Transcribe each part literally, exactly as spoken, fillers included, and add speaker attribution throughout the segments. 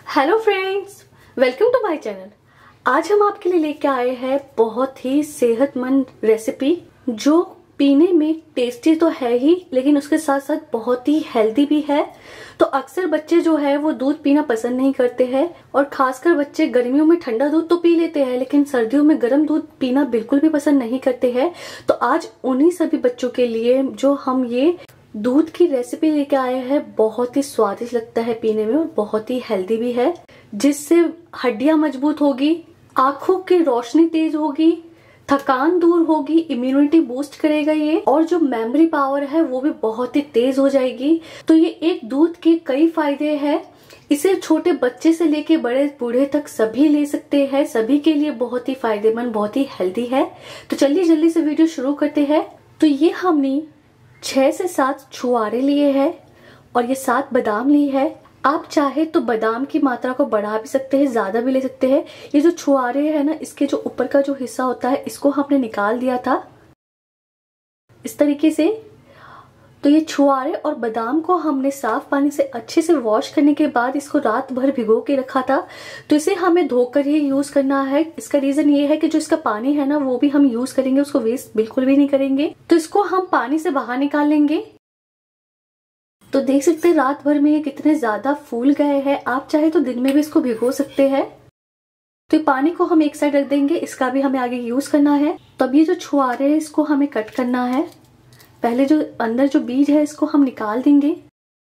Speaker 1: Hello friends, welcome to my channel. आज हम आपके लिए लेके आए हैं बहुत ही सेहतमंद रेसिपी जो पीने में टेस्टी तो है ही, लेकिन उसके साथ साथ बहुत ही हेल्दी भी है। तो अक्सर बच्चे जो है वो दूध पीना पसंद नहीं करते हैं और खासकर बच्चे गर्मियों में ठंडा दूध तो पी लेते हैं, लेकिन सर्दियों में गर्म दूध पीना बिल्कुल भी पसंद नहीं करते हैं। तो आज उन्हीं सभी बच्चों के लिए जो हम ये दूध की रेसिपी लेके आए हैं, बहुत ही स्वादिष्ट लगता है पीने में और बहुत ही हेल्दी भी है, जिससे हड्डियां मजबूत होगी, आंखों की रोशनी तेज होगी, थकान दूर होगी, इम्यूनिटी बूस्ट करेगा ये, और जो मेमोरी पावर है वो भी बहुत ही तेज हो जाएगी। तो ये एक दूध के कई फायदे हैं। इसे छोटे बच्चे से लेके बड़े बूढ़े तक सभी ले सकते हैं, सभी के लिए बहुत ही फायदेमंद, बहुत ही हेल्दी है। तो चलिए जल्दी से वीडियो शुरू करते हैं। तो ये हमने छह से सात छुआरे लिए हैं और ये सात बादाम ली है। आप चाहे तो बादाम की मात्रा को बढ़ा भी सकते हैं, ज्यादा भी ले सकते हैं। ये जो छुआरे है ना, इसके जो ऊपर का जो हिस्सा होता है इसको हमने निकाल दिया था इस तरीके से। तो ये छुआरे और बादाम को हमने साफ पानी से अच्छे से वॉश करने के बाद इसको रात भर भिगो के रखा था। तो इसे हमें धोकर ही यूज करना है। इसका रीजन ये है कि जो इसका पानी है ना वो भी हम यूज करेंगे, उसको वेस्ट बिल्कुल भी नहीं करेंगे। तो इसको हम पानी से बाहर निकाल लेंगे। तो देख सकते हैं रात भर में ये कितने ज्यादा फूल गए हैं। आप चाहे तो दिन में भी इसको भिगो सकते हैं। तो ये पानी को हम एक साइड रख देंगे, इसका भी हमें आगे यूज करना है। तो अब ये जो छुआरे है इसको हमें कट करना है। पहले जो अंदर जो बीज है इसको हम निकाल देंगे,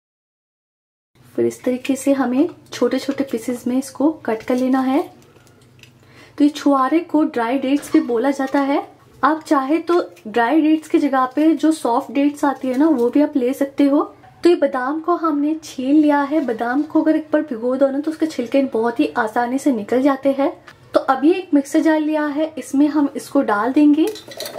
Speaker 1: फिर इस तरीके से हमें छोटे छोटे पीसेस में इसको कट कर लेना है। तो ये छुआरे को ड्राई डेट्स भी बोला जाता है। आप चाहे तो ड्राई डेट्स की जगह पे जो सॉफ्ट डेट्स आती है ना वो भी आप ले सकते हो। तो ये बादाम को हमने छील लिया है। बादाम को अगर एक बार भिगो दो ना तो उसके छिलके बहुत ही आसानी से निकल जाते हैं। तो अभी एक मिक्सर जार लिया है, इसमें हम इसको डाल देंगे।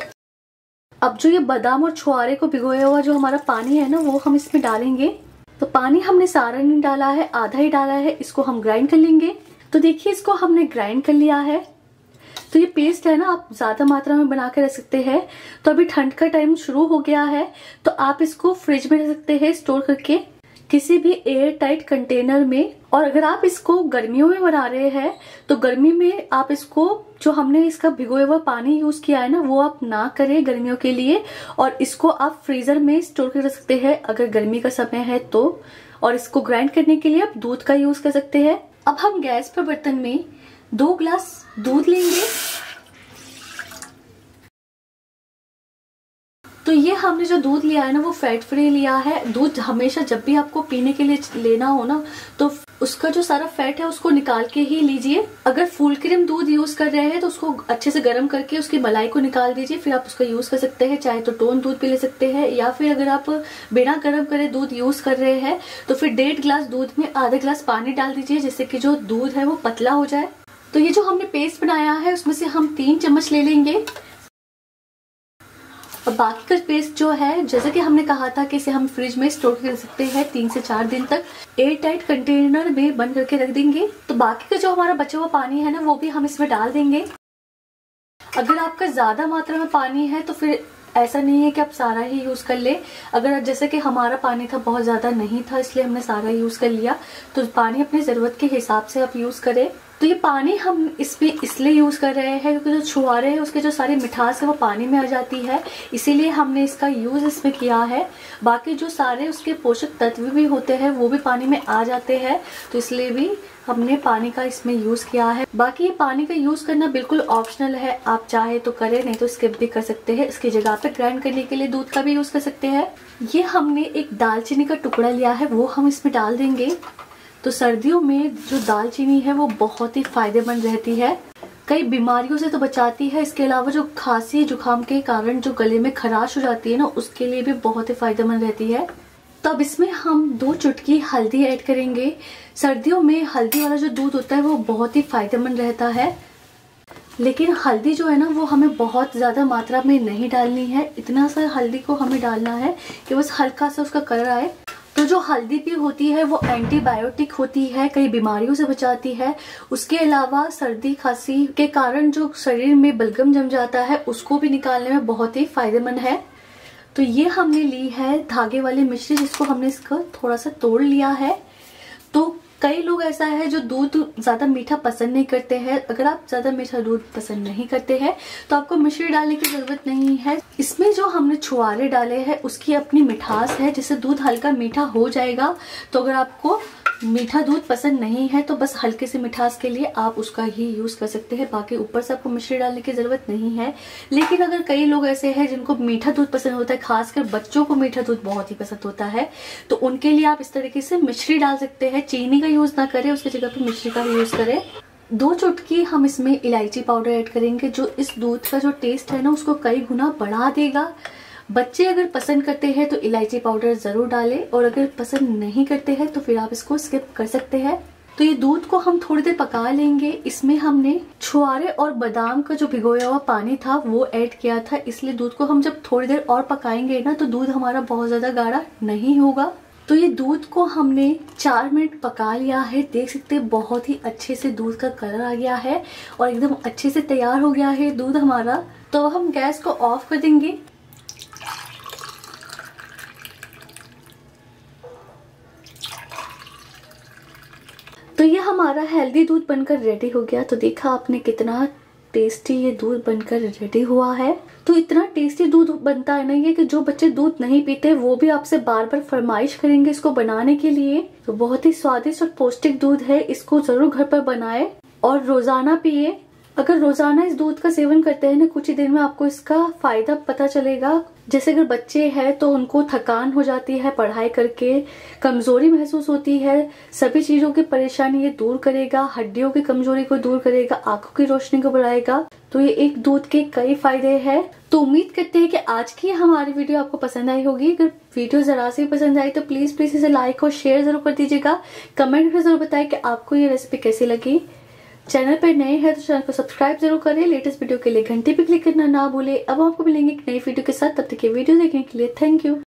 Speaker 1: अब जो ये बादाम और छुआरे को भिगोया हुआ जो हमारा पानी है ना वो हम इसमें डालेंगे। तो पानी हमने सारा नहीं डाला है, आधा ही डाला है। इसको हम ग्राइंड कर लेंगे। तो देखिए इसको हमने ग्राइंड कर लिया है। तो ये पेस्ट है ना, आप ज्यादा मात्रा में बना के रख सकते हैं। तो अभी ठंड का टाइम शुरू हो गया है, तो आप इसको फ्रिज में रख सकते हैं स्टोर करके किसी भी एयर टाइट कंटेनर में। और अगर आप इसको गर्मियों में बना रहे हैं तो गर्मी में आप इसको जो हमने इसका भिगोया हुआ पानी यूज किया है ना वो आप ना करें गर्मियों के लिए, और इसको आप फ्रीजर में स्टोर कर सकते हैं अगर गर्मी का समय है तो। और इसको ग्राइंड करने के लिए आप दूध का यूज कर सकते हैं। अब हम गैस पर बर्तन में दो ग्लास दूध लेंगे। तो ये हमने जो दूध लिया है ना वो फैट फ्री लिया है। दूध हमेशा जब भी आपको पीने के लिए लेना हो ना तो उसका जो सारा फैट है उसको निकाल के ही लीजिए। अगर फुल क्रीम दूध यूज कर रहे हैं तो उसको अच्छे से गर्म करके उसकी मलाई को निकाल दीजिए, फिर आप उसका यूज कर सकते हैं। चाहे तो टोन दूध पी ले सकते हैं, या फिर अगर आप बिना गर्म करे दूध यूज कर रहे हैं तो फिर डेढ़ ग्लास दूध में आधा ग्लास पानी डाल दीजिए, जिससे कि जो दूध है वो पतला हो जाए। तो ये जो हमने पेस्ट बनाया है उसमें से हम तीन चम्मच ले लेंगे। और बाकी का पेस्ट जो है, जैसे कि हमने कहा था कि इसे हम फ्रिज में स्टोर कर सकते हैं तीन से चार दिन तक, एयर टाइट कंटेनर में बंद करके रख देंगे। तो बाकी का जो हमारा बचा हुआ पानी है ना वो भी हम इसमें डाल देंगे। अगर आपका ज्यादा मात्रा में पानी है तो फिर ऐसा नहीं है कि आप सारा ही यूज कर ले। अगर जैसे कि हमारा पानी था बहुत ज्यादा नहीं था इसलिए हमने सारा यूज कर लिया, तो पानी अपनी जरूरत के हिसाब से आप यूज करें। तो ये पानी हम इसमें इसलिए यूज कर रहे हैं क्योंकि जो छुआरे हैं उसके जो सारी मिठास है वो पानी में आ जाती है, इसीलिए हमने इसका यूज इसमें किया है। बाकी जो सारे उसके पोषक तत्व भी होते हैं वो भी पानी में आ जाते हैं, तो इसलिए भी हमने पानी का इसमें यूज किया है। बाकी ये पानी का यूज करना बिल्कुल ऑप्शनल है, आप चाहे तो करें, नहीं तो स्किप भी कर सकते हैं। इसकी जगह पे ग्राइंड करने के लिए दूध का भी यूज कर सकते हैं। ये हमने एक दालचीनी का टुकड़ा लिया है, वो हम इसमें डाल देंगे। तो सर्दियों में जो दालचीनी है वो बहुत ही फायदेमंद रहती है, कई बीमारियों से तो बचाती है। इसके अलावा जो खांसी जुकाम के कारण जो गले में खराश हो जाती है ना उसके लिए भी बहुत ही फायदेमंद रहती है। तो अब इसमें हम दो चुटकी हल्दी ऐड करेंगे। सर्दियों में हल्दी वाला जो दूध होता है वो बहुत ही फायदेमंद रहता है, लेकिन हल्दी जो है ना वो हमें बहुत ज्यादा मात्रा में नहीं डालनी है। इतना सा हल्दी को हमें डालना है कि बस हल्का सा उसका कलर आए। तो जो हल्दी भी होती है वो एंटीबायोटिक होती है, कई बीमारियों से बचाती है। उसके अलावा सर्दी खांसी के कारण जो शरीर में बलगम जम जाता है उसको भी निकालने में बहुत ही फायदेमंद है। तो ये हमने ली है धागे वाली मिश्री, जिसको हमने इसका थोड़ा सा तोड़ लिया है। तो कई लोग ऐसा है जो दूध ज्यादा मीठा पसंद नहीं करते हैं। अगर आप ज्यादा मीठा दूध पसंद नहीं करते हैं तो आपको मिश्री डालने की जरूरत नहीं है। इसमें जो हमने छुआरे डाले हैं उसकी अपनी मिठास है, जिससे दूध हल्का मीठा हो जाएगा। तो अगर आपको मीठा दूध पसंद नहीं है तो बस हल्के से मिठास के लिए आप उसका ही यूज कर सकते हैं, बाकी ऊपर से आपको मिश्री डालने की जरूरत नहीं है। लेकिन अगर कई लोग ऐसे हैं जिनको मीठा दूध पसंद होता है, खासकर बच्चों को मीठा दूध बहुत ही पसंद होता है, तो उनके लिए आप इस तरीके से मिश्री डाल सकते हैं। चीनी का यूज ना करें, उसकी जगह पे मिश्री का यूज करें। दो चुटकी हम इसमें इलायची पाउडर ऐड करेंगे, जो इस दूध का जो टेस्ट है ना उसको कई गुना बढ़ा देगा। बच्चे अगर पसंद करते हैं तो इलायची पाउडर जरूर डालें, और अगर पसंद नहीं करते हैं तो फिर आप इसको स्किप कर सकते हैं। तो ये दूध को हम थोड़ी देर पका लेंगे। इसमें हमने छुआरे और बादाम का जो भिगोया हुआ पानी था वो ऐड किया था, इसलिए दूध को हम जब थोड़ी देर और पकाएंगे ना तो दूध हमारा बहुत ज्यादा गाढ़ा नहीं होगा। तो ये दूध को हमने चार मिनट पका लिया है। देख सकते हैं बहुत ही अच्छे से दूध का कलर आ गया है और एकदम अच्छे से तैयार हो गया है दूध हमारा। तो हम गैस को ऑफ कर देंगे। तो ये हमारा हेल्दी दूध बनकर रेडी हो गया। तो देखा आपने कितना टेस्टी ये दूध बनकर रेडी हुआ है। तो इतना टेस्टी दूध बनता है ना ये कि जो बच्चे दूध नहीं पीते वो भी आपसे बार बार फरमाइश करेंगे इसको बनाने के लिए। तो बहुत ही स्वादिष्ट और पौष्टिक दूध है, इसको जरूर घर पर बनाए और रोजाना पिए। अगर रोजाना इस दूध का सेवन करते हैं ना, कुछ ही देर में आपको इसका फायदा पता चलेगा। जैसे अगर बच्चे हैं तो उनको थकान हो जाती है पढ़ाई करके, कमजोरी महसूस होती है, सभी चीजों की परेशानी ये दूर करेगा, हड्डियों की कमजोरी को दूर करेगा, आंखों की रोशनी को बढ़ाएगा। तो ये एक दूध के कई फायदे हैं। तो उम्मीद करते हैं कि आज की हमारी वीडियो आपको पसंद आई होगी। अगर वीडियो जरा से पसंद आई तो प्लीज प्लीज इसे लाइक और शेयर जरूर कर दीजिएगा। कमेंट में जरूर बताएं कि आपको ये रेसिपी कैसी लगी। चैनल पर नए हैं तो चैनल को सब्सक्राइब जरूर करें। लेटेस्ट वीडियो के लिए घंटी पे क्लिक करना ना भूलें। अब आपको मिलेंगे एक नई वीडियो के साथ, तब तक के वीडियो देखने के लिए थैंक यू।